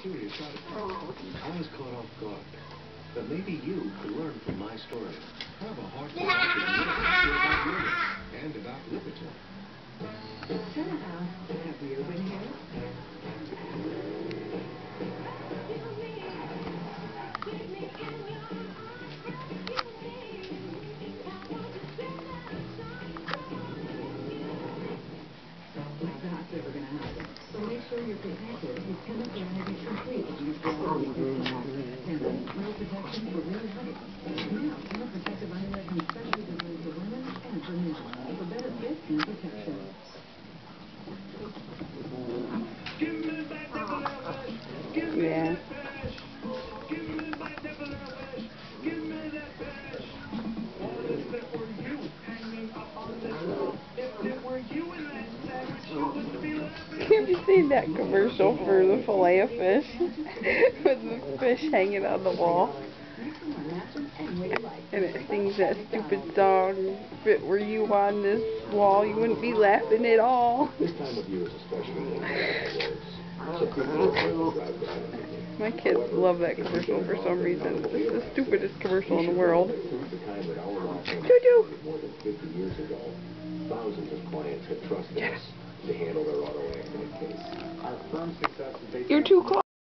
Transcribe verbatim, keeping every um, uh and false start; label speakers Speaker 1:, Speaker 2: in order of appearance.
Speaker 1: Julia shot it. I was caught off guard. But maybe you could learn from my story. I have a heart for watching about yoga and about literature.
Speaker 2: Can I ask, have you been here? That's never going to happen. So make sure you're protected. His chemical is complete. You've got no protection for really height. Now, chemical protective underwear comes specially designed for women and for men. For better fit and protection.
Speaker 3: Yeah. Have you seen that commercial for the fillet of fish? With the fish hanging on the wall? And it sings that stupid song, if it were you on this wall, you wouldn't be laughing at all.
Speaker 1: This time of year is especially so people are drive down.
Speaker 3: My kids love that commercial for some reason. It's the stupidest commercial in the world. Choo-choo!
Speaker 1: More than fifty years ago, thousands of clients had trusted us to handle their auto accident case. Our firm's success is based
Speaker 3: You're too close.